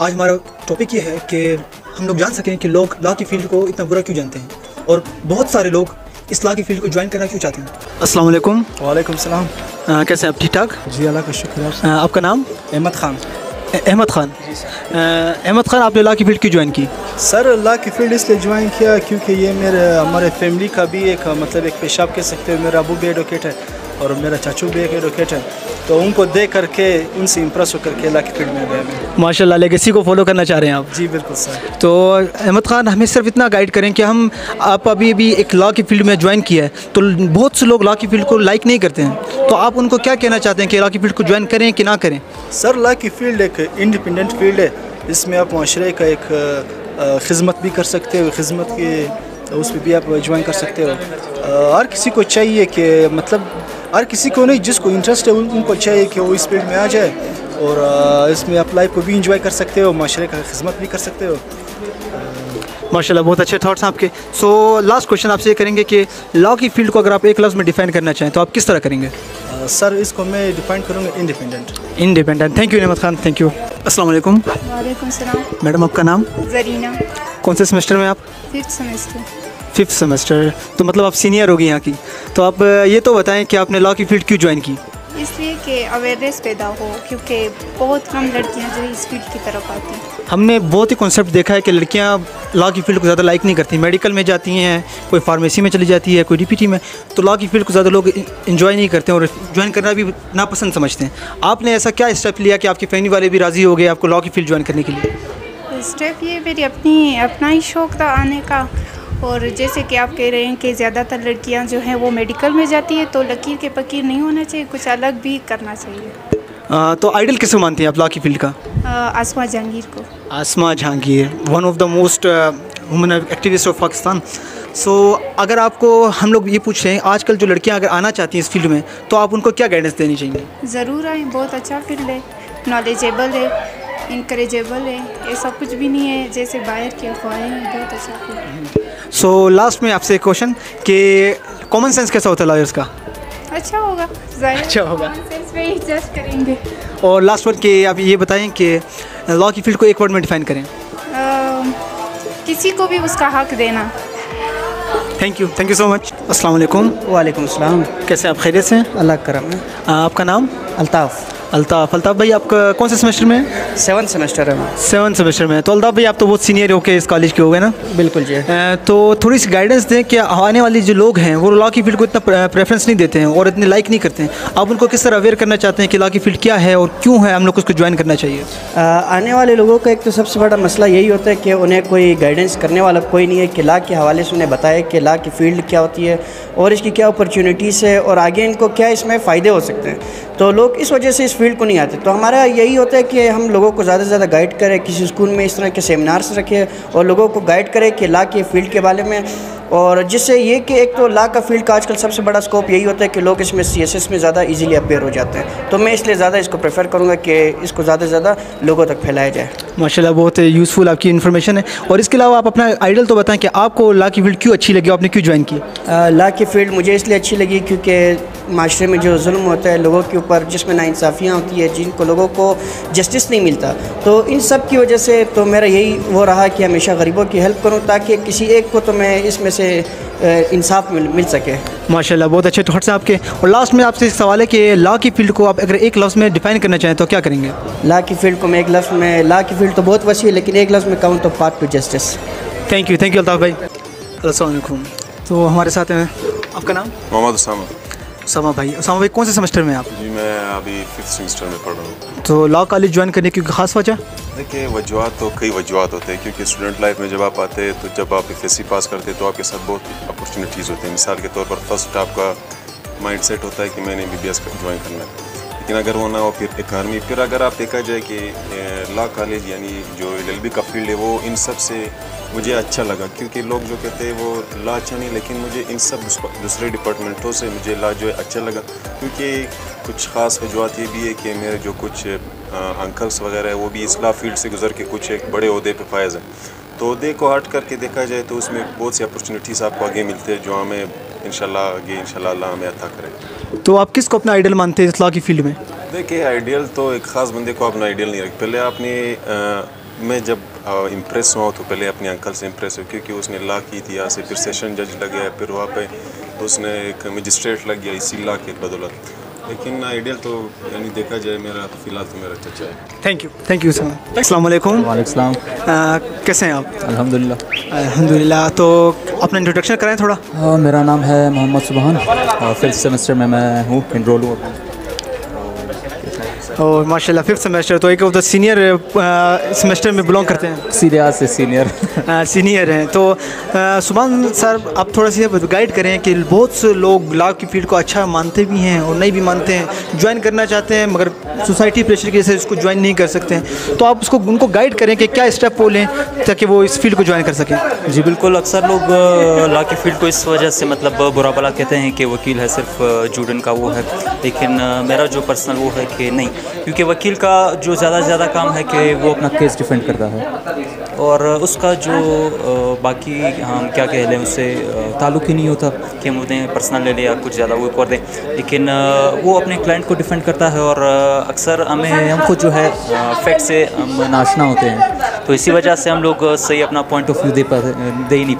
आज हमारा टॉपिक ये है कि हम लोग जान सकें कि लोग लॉ की फील्ड को इतना बुरा क्यों जानते हैं और बहुत सारे लोग इस लॉ की फील्ड को ज्वाइन करना क्यों चाहते हैं। अस्सलाम वालेकुम। वालेकुम सलाम। कैसे आप, ठीक ठाक? जी अल्लाह का शुक्र। आपका नाम? अहमद खान। अहमद खान। अहमद खान, आपने लॉ की फील्ड क्यों ज्वाइन की? सर लॉ की फील्ड इसलिए ज्वाइन किया क्योंकि ये हमारे फैमिली का भी एक एक पेशा आप कह सकते हो। मेरा अबू भी एडवोकेट है और मेरा चाचू भी एक एडवोकेट है, तो उनको देख करके उनसे इम्प्रेस होकर के लॉ की फील्ड में गया मैं। माशाल्लाह, लेगेसी को फॉलो करना चाह रहे हैं आप? जी बिल्कुल सर। तो अहमद खान, हमें सिर्फ इतना गाइड करें कि आप अभी एक लॉ की फील्ड में ज्वाइन किया है, तो बहुत से लोग लॉ की फील्ड को लाइक नहीं करते हैं, तो आप उनको क्या कहना चाहते हैं कि लॉ की फील्ड को ज्वाइन करें कि ना करें? सर लॉ की फील्ड एक इंडिपेंडेंट फील्ड है, इसमें आप माशरे का एक खिदमत भी कर सकते हो, खिदमत के उस पर भी आप ज्वाइन कर सकते हो। हर किसी को चाहिए कि हर किसी को नहीं, जिसको इंटरेस्ट है उनको चाहिए कि वो इस फील्ड में आ जाए और इसमें आप लाइफ को भी इंजॉय कर सकते हो, माशरे का खिदमत भी कर सकते हो। माशाल्लाह, बहुत अच्छे थॉट्स हैं आपके। सो लास्ट क्वेश्चन आपसे ये करेंगे कि लॉ की फील्ड को अगर आप एक लफ्ज़ में डिफाइन करना चाहें तो आप किस तरह करेंगे? सर इसको मैं डिफाइन करूँगा independent. Thank you Ahmad Khan, thank you. अस्सलाम वालेकुम। वालेकुम सलाम। मैडम, आपका नाम? जरीना। कौन से सेमेस्टर में आप? 5th semester. 5th सेमेस्टर, तो मतलब आप सीनियर होगी यहाँ की। तो आप ये तो बताएं कि आपने लॉ की फील्ड क्यों ज्वाइन की? इसलिए कि अवेयरनेस पैदा हो, क्योंकि बहुत कम लड़कियां जो है इस फील्ड की तरफ आती हैं। हमने बहुत ही कॉन्सेप्ट देखा है कि लड़कियां लॉ की फील्ड को ज़्यादा लाइक नहीं करती, मेडिकल में जाती हैं, कोई फार्मेसी में चली जाती है, कोई डीपीटी में, तो लॉ की फील्ड को ज़्यादा लोग इन्जॉय नहीं करते हैं और ज्वाइन करना भी नापसंद समझते हैं। आपने ऐसा क्या स्टेप लिया कि आपकी फैमिली वाले भी राज़ी हो गए आपको लॉ की फील्ड ज्वाइन करने के लिए? स्टेप ये मेरी अपना ही शौक़ था आने का, और जैसे कि आप कह रहे हैं कि ज़्यादातर लड़कियां जो हैं वो मेडिकल में जाती है, तो लकीर के फकीर नहीं होना चाहिए, कुछ अलग भी करना चाहिए। तो आइडल किसे मानती हैं आप लॉ की फील्ड का? आसमा जहांगीर को। Asma Jahangir, one of the most women activist of Pakistan. So अगर आपको हम लोग ये पूछ रहे हैं आजकल जो लड़कियां अगर आना चाहती हैं इस फील्ड में, तो आप उनको क्या गाइडेंस देनी चाहिए? ज़रूर आए, बहुत अच्छा फील्ड है, नॉलेजेबल है, इनकरेजेबल है, ऐसा कुछ भी नहीं है जैसे बाहर की अफवाहें हैं, बहुत अच्छा फील्ड है। सो लास्ट में आपसे एक क्वेश्चन कि कॉमन सेंस कैसा होता है लॉयर्स का? अच्छा होगा, अच्छा होगा, कॉमन सेंस पे ही जज करेंगे। और लास्ट वर्ड कि आप ये बताएं कि लॉ की फील्ड को एक वर्ड में डिफाइन करें। किसी को भी उसका हक देना। Thank you so much. अस्सलाम वालेकुम। वालेकुम सलाम। कैसे आप, खैरियत से? अल्लाह का करम है। आपका नाम? अल्ताफ़। अल्ताफ़ भाई, आप कौन से सेमेस्टर में? 7th सेमेस्टर है। 7th सेमेस्टर में। तो अल्ताफ़ भाई, आप तो बहुत सीनियर हो के इस कॉलेज के हो गए ना? बिल्कुल जी। तो थोड़ी सी गाइडेंस दें कि आने वाली जो लोग हैं वो लॉ की फील्ड को इतना प्रेफरेंस नहीं देते हैं और इतने लाइक नहीं करते हैं, आप उनको किस तरह अवेयर करना चाहते हैं कि लॉ की फील्ड क्या है और क्यों है हम लोग को उसको ज्वाइन करना चाहिए? आने वाले लोगों का एक तो सबसे बड़ा मसला यही होता है कि उन्हें कोई गाइडेंस करने वाला कोई नहीं है कि लॉ के हवाले से उन्हें बताए कि लॉ की फील्ड क्या होती है और इसकी क्या अपॉर्चुनिटीज़ है और आगे इनको क्या इसमें फ़ायदे हो सकते हैं। तो लोग इस वजह से इस फील्ड को नहीं आते। तो हमारा यही होता है कि हम लोगों को ज़्यादा से ज़्यादा गाइड करें, किसी स्कूल में इस तरह के सेमिनार्स रखें और लोगों को गाइड करें कि लॉ के फील्ड के बारे में, और जिससे ये कि एक तो लॉ का फील्ड का आजकल सबसे बड़ा स्कोप यही होता है कि लोग इसमें CSS में ज़्यादा इजीली अपेयर हो जाते हैं। तो मैं इसलिए ज़्यादा इसको प्रेफर करूँगा कि इसको ज़्यादा से ज़्यादा लोगों तक फैलाया जाए। माशाल्लाह, बहुत यूज़फुल आपकी इन्फॉर्मेशन है। और इसके अलावा आप अपना आइडल तो बताएं कि आपको लॉ की फील्ड क्यों अच्छी लगी, आपने क्यों ज्वाइन की? लॉ की फील्ड मुझे इसलिए अच्छी लगी क्योंकि माशरे में जो जुल्म होता है लोगों के ऊपर, जिसमें नाइंसाफ़ियाँ होती है, जिनको लोगों को जस्टिस नहीं मिलता, तो इन सब की वजह से तो मेरा यही वो रहा कि हमेशा गरीबों की हेल्प करूँ ताकि किसी एक को तो मैं इसमें से इंसाफ मिल सके। माशाल्लाह, बहुत अच्छे थॉट्स हैं आपके। और लास्ट में आपसे एक सवाल है कि लॉ की फील्ड को आप अगर एक लफ्ज़ में डिफाइन करना चाहें तो क्या करेंगे? लॉ की फील्ड को मैं एक लफ्ज़ में, लॉ की फील्ड तो बहुत वसी है लेकिन एक लफ्ज़ में कहूँ तो path to justice. Thank you Altaf भाई। अस्सलाम वालेकुम। तो हमारे साथ हैं, आपका नाम? मोहम्मद उसामा। उसामा भाई, कौन से सेमेस्टर में आप? जी मैं अभी 5th सेमेस्टर में पढ़ रहा हूँ। तो लॉ कॉलेज ज्वाइन करने की ख़ास वजह? देखिए, वजूहत तो कई वजूहत होते हैं, क्योंकि स्टूडेंट लाइफ में जब आप आते हैं तो जब आप FSC पास करते हैं तो आपके साथ बहुत अपॉर्चुनिटीज़ होती हैं। मिसाल के तौर पर फर्स्ट आपका माइंड सेट होता है कि मैंने MBBS ज्वाइन करना है, लेकिन अगर वो ना हो फिर 11वीं, फिर अगर आप देखा जाए कि लॉ कॉलेज यानी जो LLB का फील्ड है वो इन सब से मुझे अच्छा लगा, क्योंकि लोग जो कहते हैं वो लॉ अच्छा नहीं, लेकिन मुझे इन सब दूसरे डिपार्टमेंटों से मुझे लॉ जो है अच्छा लगा, क्योंकि कुछ ख़ास वजूहत ये भी है कि मेरे जो कुछ अंकल्स वगैरह है वो भी इस लॉ फील्ड से गुजर के कुछ एक बड़े ओहदे पे फायज़ हैं। तो ओहदे को हट करके देखा जाए तो उसमें बहुत सी अपॉर्चुनिटीज़ आपको आगे मिलते हैं जो हमें इंशाल्लाह आगे इंशाल्लाह अल्लाह हमें अता करे। तो आप किसको अपना आइडल मानते हैं इस लॉ की फील्ड में? देखिए, आइडियल तो एक ख़ास बंदे को अपना आइडियल नहीं रख, पहले आपने मैं जब इम्प्रेस हुआ तो पहले अपने अंकल से इम्प्रेस हुआ, क्योंकि उसने लॉ की थी यहाँ से, फिर सेशन जज लग गया, फिर वहाँ पे उसने एक मजिस्ट्रेट लग गया इसी लॉ के बदौलत। लेकिन आइडियल तो यानी देखा जाए मेरा तो फ़िलहाल तो मेरा चचा है। Thank you sir. अस्सलाम वालेकुम। वालेकुम। कैसे हैं आप? अल्हम्दुलिल्लाह। अल्हम्दुलिल्लाह। तो अपना इंट्रोडक्शन कराएं थोड़ा। मेरा नाम है मोहम्मद सुबहान और 5th सेमेस्टर में मैं हूँ, इनरोल हूँ। और माशाल्लाह 5th सेमेस्टर, तो एक ऑफ द सीनियर सेमेस्टर में बिलोंग करते हैं। सीरिया से सीनियर सीनियर हैं। तो सुभान सर, आप थोड़ा सा गाइड करें कि बहुत से लोग लॉ की फील्ड को अच्छा मानते भी हैं और नहीं भी मानते हैं, ज्वाइन करना चाहते हैं मगर सोसाइटी प्रेशर की वजह से उसको ज्वाइन नहीं कर सकते हैं, तो आप उनको गाइड करें कि क्या स्टेप वो लें ताकि वो इस फील्ड को ज्वाइन कर सकें। जी बिल्कुल, अक्सर लोग लॉ की फील्ड को इस वजह से मतलब बुरा भला कहते हैं कि वकील है, सिर्फ जुड़न का वो है, लेकिन मेरा जो पर्सनल वो है कि नहीं, क्योंकि वकील का जो ज़्यादा से ज़्यादा काम है कि वो अपना केस डिफेंड करता है और उसका जो बाकी हम क्या कह लें उससे ताल्लुक़ ही नहीं होता कि हम उन्हें पर्सनल ले लें या कुछ ज़्यादा वो कर दें, लेकिन वो अपने क्लाइंट को डिफेंड करता है और अक्सर हमको जो है फैक्ट से हम नाशना होते हैं, तो इसी वजह से हम लोग सही अपना पॉइंट ऑफ व्यू दे ही नहीं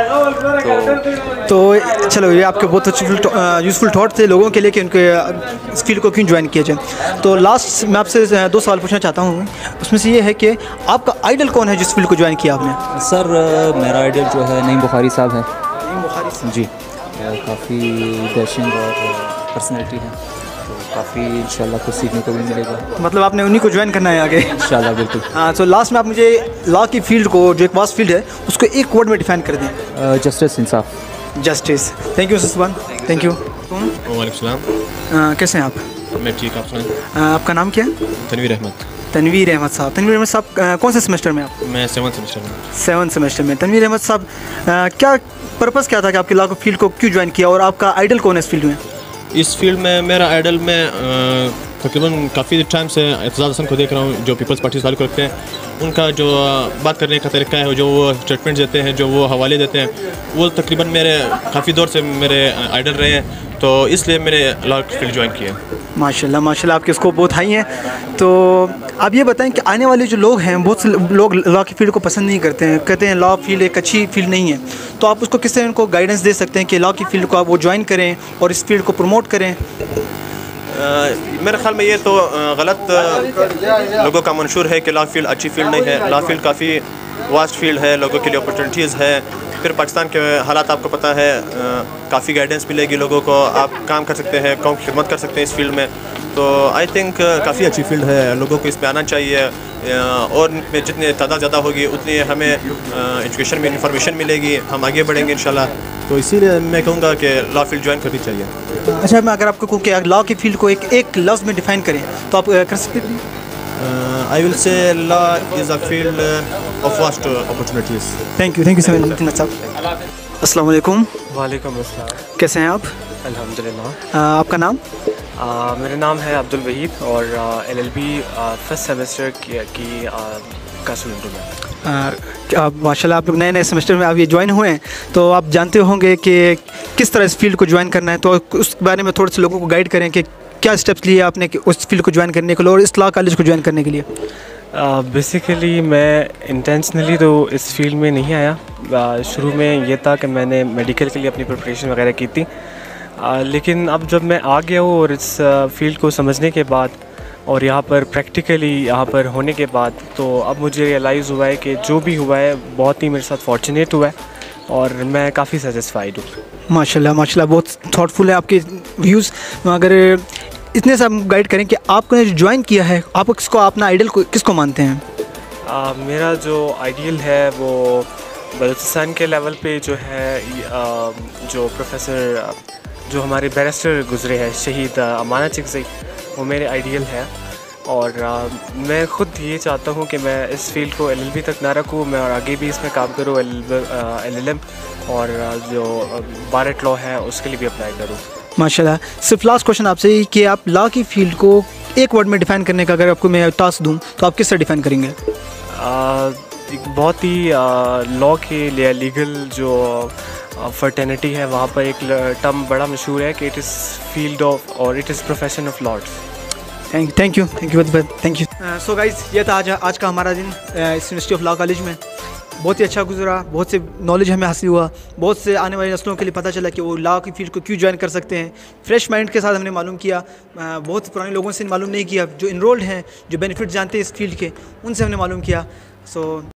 पाते। तो चलो, ये आपके बहुत अच्छे यूज़फुल थॉट थे लोगों के लिए कि उनके इस फील्ड को क्यों ज्वाइन किया जाए। तो लास्ट मैं आपसे 2 सवाल पूछना चाहता हूँ, उसमें से ये है कि आपका आइडल कौन है जिस फील्ड को ज्वाइन किया आपने? सर मेरा आइडल जो है नईम बुखारी साहब है। नईम बुखारी जी, काफ़ी डैशिंग और पर्सनैलिटी है, तो काफ़ी इंशाल्लाह कुछ सीखने को भी मिलेगा। मतलब आपने उन्हीं को ज्वाइन करना है आगे? इंशाल्लाह बिल्कुल। हाँ, तो लास्ट में आप मुझे लॉ की फील्ड को, जो एक वास्ट फील्ड है, उसको एक वर्ड में डिफाइन कर दें। जस्टिस, इंसाफ। Justice. Thank you Subhan. Thank you. वालेकुम सलाम। कैसे हैं आप? मैं ठीक, आप सुनाएं। आपका नाम क्या है? तनवीर अहमद। तनवीर अहमद साहब। तनवीर अहमद साहब कौन से सेमेस्टर में आप? मैं 7th सेमेस्टर में। 7th सेमेस्टर में। तनवीर अहमद साहब, क्या पर्पज़ क्या था कि आपके लॉ फील्ड को क्यों ज्वाइन किया और आपका आइडल कौन है इस फील्ड में? इस फील्ड में मेरा आइडल में तकरीबन काफ़ी टाइम से एतजाज़ हसन को देख रहा हूँ, जो पीपल्स पार्टी से ताल्लुक़ रखते हैं। उनका जो बात करने का तरीका है, जो वो स्टेटमेंट देते हैं, जो वो हवाले देते हैं, वो तकरीबन मेरे काफ़ी दौर से मेरे आइडल रहे हैं, तो इसलिए मैंने लॉ फील्ड ज्वाइन किया। माशाल्लाह माशाल्लाह, आपके स्कोप बहुत हाई हैं। तो आप ये बताएं कि आने वाले जो लोग हैं, बहुत से लोग लॉ की फील्ड को पसंद नहीं करते हैं, कहते हैं लॉ फील्ड एक अच्छी फील्ड नहीं है, तो आप उसको किस तरह उनको गाइडेंस दे सकते हैं कि लॉ की फील्ड को आप वो ज्वाइन करें और इस फील्ड को प्रमोट करें? मेरे ख्याल में ये तो गलत लोगों का मंशूर है कि लॉ फील्ड अच्छी फील्ड नहीं है। लॉ फील्ड काफ़ी वास्ट फील्ड है, लोगों के लिए अपॉर्चुनिटीज़ है। फिर पाकिस्तान के हालात आपको पता है, काफ़ी गाइडेंस मिलेगी लोगों को, आप काम कर सकते हैं, कौम की खिदमत कर सकते हैं इस फील्ड में। तो आई थिंक काफ़ी अच्छी फील्ड है, लोगों को इसमें आना चाहिए और जितनी तादाद ज़्यादा होगी उतनी हमें एजुकेशन में इंफॉर्मेशन मिलेगी, हम आगे बढ़ेंगे इंशाल्लाह। तो इसीलिए मैं कहूँगा कि लॉ फील्ड ज्वाइन करनी चाहिए। अच्छा, मैं अगर आपको कहूँ कि लॉ की फील्ड को एक लफ्ज़ में डिफ़ाइन करें तो आप कर सकते हैं? I will say law is a field of vast opportunities. Thank you so much साहब। अस्सलाम वालेकुम। वालेकुम अस्सलाम। कैसे हैं आप? अल्हम्दुलिल्लाह। आपका नाम? मेरा नाम है अब्दुल वहीद और LLB 1st सेमेस्टर की का स्टूडेंट हूँ मैं। माशाल्लाह, आप लोग नए सेमेस्टर में आप ये ज्वाइन हुए हैं, तो आप जानते होंगे कि किस तरह इस फील्ड को ज्वाइन करना है, तो उस बारे में थोड़े से लोगों को गाइड करें कि क्या स्टेप्स लिए आपने कि उस फील्ड को ज्वाइन करने के लिए और इस लॉ कॉलेज को ज्वाइन करने के लिए। बेसिकली मैं इंटेंशनली तो इस फील्ड में नहीं आया। शुरू में ये था कि मैंने मेडिकल के लिए अपनी प्रिपरेशन वगैरह की थी, लेकिन अब जब मैं आ गया हूँ और इस फील्ड को समझने के बाद और यहाँ पर प्रैक्टिकली यहाँ पर होने के बाद, तो अब मुझे रियलाइज़ हुआ है कि जो भी हुआ है बहुत ही मेरे साथ फॉर्चुनेट हुआ है और मैं काफ़ी सेटिस्फाइड हूँ। माशाल्लाह माशाल्लाह, बहुत थॉटफुल है आपके व्यूज़। अगर इतने से हम गाइड करें कि आपने जो ज्वाइन किया है, आप किसको अपना आइडल किसको मानते हैं? मेरा जो आइडियल है वो बलूचिस्तान के लेवल पे जो है जो प्रोफेसर जो हमारे बैरिस्टर गुजरे हैं शहीद अमाना चिकज़ई, वो मेरे आइडियल है। और मैं ख़ुद ये चाहता हूँ कि मैं इस फील्ड को LLB तक ना रखूँ, मैं और आगे भी इसमें काम करूँ, LLM और जो बारेट लॉ है उसके लिए भी अप्लाई करूँ। माशाल्लाह। सिर्फ लास्ट क्वेश्चन आपसे ही कि आप लॉ की फील्ड को एक वर्ड में डिफ़ाइन करने का अगर आपको मैं टास्क दूँ तो आप किस तरह डिफ़ाइन करेंगे? एक बहुत ही लॉ के लिए लीगल जो फर्टर्निटी है, वहाँ पर एक टर्म बड़ा मशहूर है कि इट इज़ फील्ड ऑफ और it is profession of lords. Thank you. So guys, ये था आज का हमारा दिन इस यूनिवर्सिटी ऑफ लॉ कॉलेज में। बहुत ही अच्छा गुजरा, बहुत से नॉलेज हमें हासिल हुआ, बहुत से आने वाली नस्लों के लिए पता चला कि वो लॉ की फील्ड को क्यों ज्वाइन कर सकते हैं। फ्रेश माइंड के साथ हमने मालूम किया, बहुत पुराने लोगों से मालूम नहीं किया, जो इनरोल्ड हैं, जो बेनिफिट जानते हैं इस फील्ड के, उनसे हमने मालूम किया। सो